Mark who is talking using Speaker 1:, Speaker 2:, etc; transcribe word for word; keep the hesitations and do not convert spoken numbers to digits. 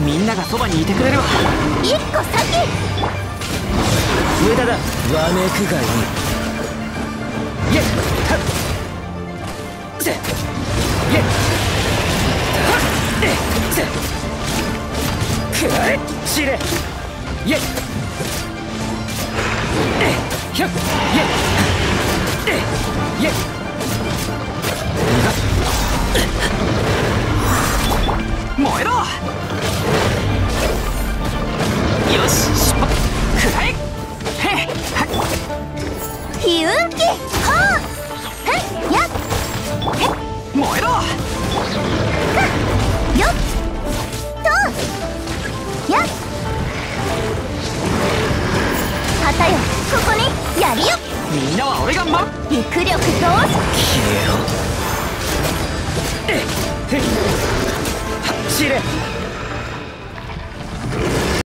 Speaker 1: みんながそばにいてくれるわ。
Speaker 2: 一個先。
Speaker 1: 無駄だ。
Speaker 3: わめくがいい。
Speaker 1: イェッはっせイェッはっえせくらえしれイェッえひゃっイェッえイェッ燃えろ。よし出発。くらえへっはっ
Speaker 2: ヒウンキ。はあへっやっへっ
Speaker 1: 燃えろ。
Speaker 2: かよっとやっはたよここにやりよ。
Speaker 1: みんなは俺が待っ
Speaker 2: 陸力どうぞ。
Speaker 3: 消えろ。
Speaker 1: えへっはっしれ